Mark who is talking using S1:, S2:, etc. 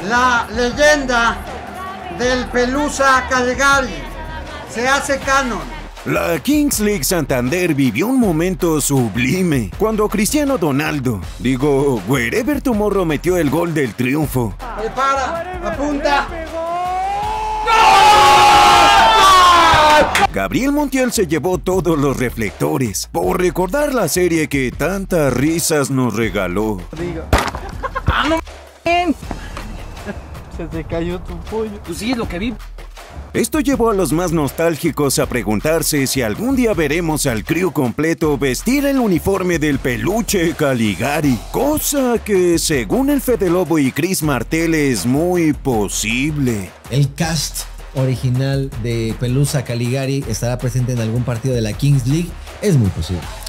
S1: La leyenda del Pelusa Caligari se hace canon.
S2: La Kings League Santander vivió un momento sublime cuando Cristiano Ronaldo, Wherever Tomorrow, metió el gol del triunfo.
S1: Prepara, apunta.
S2: Gabriel Montiel se llevó todos los reflectores por recordar la serie que tantas risas nos regaló.
S3: ¡Ah, no! Se te cayó tu pollo.
S4: Pues sí, es lo que vi.
S2: Esto llevó a los más nostálgicos a preguntarse si algún día veremos al crew completo vestir el uniforme del peluche Caligari, cosa que según el Fede Lobo y Chris Martel es muy posible.
S5: El cast original de Pelusa Caligari estará presente en algún partido de la Kings League, es muy posible.